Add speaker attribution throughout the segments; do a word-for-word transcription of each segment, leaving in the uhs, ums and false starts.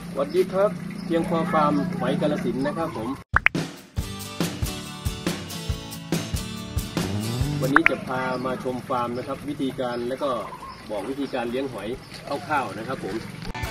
Speaker 1: สวัสดีครับเพียงพอฟาร์มหอยกาฬสินธุ์นะครับผมวันนี้จะพามาชมฟาร์มนะครับวิธีการและก็บอกวิธีการเลี้ยงหอยคร่าวๆนะครับผม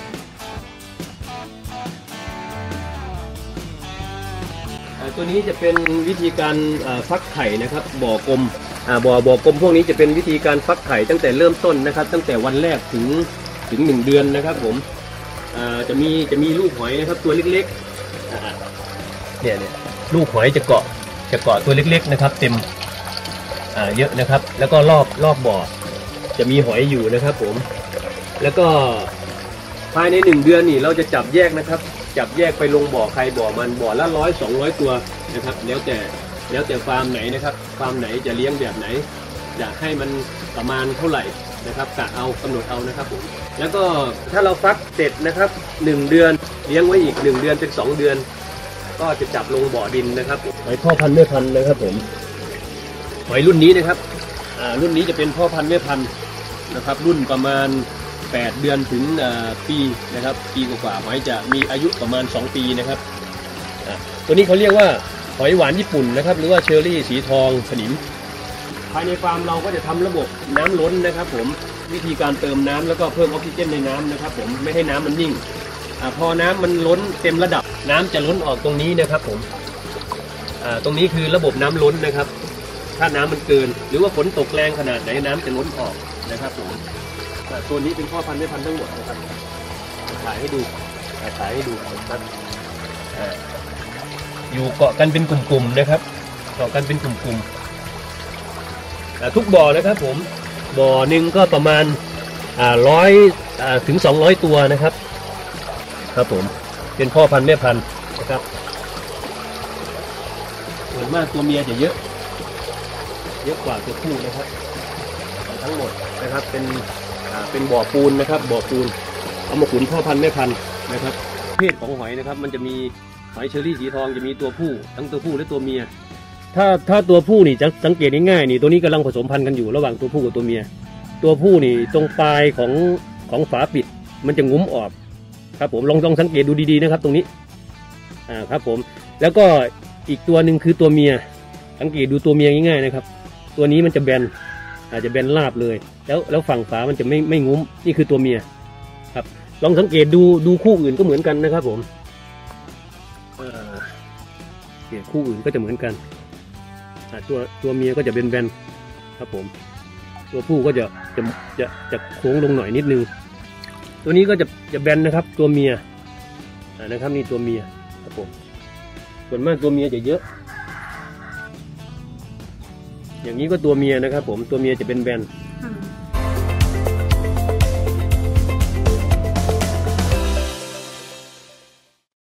Speaker 1: ตัวนี้จะเป็นวิธีการฟักไข่นะครับบ่อกลมบ่อบ่อกลมพวกนี้จะเป็นวิธีการฟักไข่ตั้งแต่เริ่มต้นนะครับตั้งแต่วันแรกถึงถึงหนึ่งเดือนนะครับผมจะมีจะมีลูกหอยนะครับตัวเล็กๆเนี่ยเนี่ยลูกหอยจะเกาะจะเกาะตัวเล็กๆนะครับเต็มเยอะนะครับแล้วก็รอบรอบบ่อจะมีหอยอยู่นะครับผมแล้วก็ภายในหนึ่งเดือนนี่เราจะจับแยกนะครับจับแยกไปลงบ่อใครบ่อมันบ่อละร้อยสองร้อยตัวนะครับแล้วแต่แล้วแต่ฟาร์มไหนนะครับฟาร์มไหนจะเลี้ยงแบบไหนอยากให้มันประมาณเท่าไหร่นะครับกะเอากำหนดเอานะครับผมแล้วก็ถ้าเราฟักเสร็จนะครับหนึ่งเดือนเลี้ยงไว้อีกหนึ่งเดือนเป็นสองเดือนก็จะจับลงบ่อดินนะครับหอยพ่อพันธุ์แม่พันธุ์นะครับผมหอยรุ่นนี้นะครับอ่ารุ่นนี้จะเป็นพ่อพันธุ์แม่พันธุ์นะครับรุ่นประมาณแปดเดือนถึงปีนะครับปีกว่าหอยจะมีอายุประมาณสองปีนะครับตัวนี้เขาเรียกว่าหอยหวานญี่ปุ่นนะครับหรือว่าเชอรี่สีทองสนิมภายในฟาร์มเราก็จะทำระบบน้ำล้นนะครับผมวิธีการเติมน้ำแล้วก็เพิ่มออกซิเจนในน้ำนะครับผมไม่ให้น้ำมันนิ่งอพอน้ำมันล้นเต็มระดับน้ำจะล้นออกตรงนี้นะครับผมตรงนี้คือระบบน้ำล้นนะครับถ้าน้ำมันเกินหรือว่าฝนตกแรงขนาดไหนน้ำจะล้นออกนะครับผมตัวนี้เป็นพ่อพันธุ์แม่พันธุ์ทั้งหมดนะครับถ่ายให้ดูถ่ายให้ดูครับอยู่เกาะกันเป็นกลุ่มๆนะครับเกาะกันเป็นกลุ่มๆทุกบ่อนะครับผมบ่อหนึ่งก็ประมาณร้อยถึงสองร้อยตัวนะครับครับผมเป็นพ่อพันธุ์แม่พันธุ์นะครับส่วนมากตัวเมียจะเยอะเยอะกว่าตัวผู้นะครับทั้งหมดนะครับเป็นเป็นบ่อปูนนะครับบ่อปูนเอามาขุนพ่อพันธุ์แม่พันธุ์นะครับเพศของหอยนะครับมันจะมีหอยเชอรี่สีทองจะมีตัวผู้ทั้งตัวผู้และตัวเมียถ้าถ้าตัวผู้นี่จะสังเกตง่ายๆนี่ตัวนี้กำลังผสมพันธุ์กันอยู่ระหว่างตัวผู้กับตัวเมียตัวผู้นี่ตรงปลายของของฝาปิดมันจะงุ้มออกครับผมลองลองสังเกตดูดีๆนะครับตรงนี้อ่าครับผมแล้วก็อีกตัวหนึ่งคือตัวเมียสังเกตดูตัวเมียง่ายๆนะครับตัวนี้มันจะแบนอาจจะแบนราบเลยแล้วแล้วฝั่งฝามันจะไม่ไม่งุ้มนี่คือตัวเมียครับลองสังเกตดูดูคู่อื่นก็เหมือนกันนะครับผมเนี่ยคู่อื่นก็จะเหมือนกันตัวตัวเมียก็จะเป็นแบนครับผมตัวผู้ก็จะจะจะจะโค้งลงหน่อยนิดนึงตัวนี้ก็จะจะแบนนะครับตัวเมียนะครับนี่ตัวเมียครับผมส่วนมากตัวเมียจะเยอะอย่างนี้ก็ตัวเมียนะครับผมตัวเมียจะเป็นแบน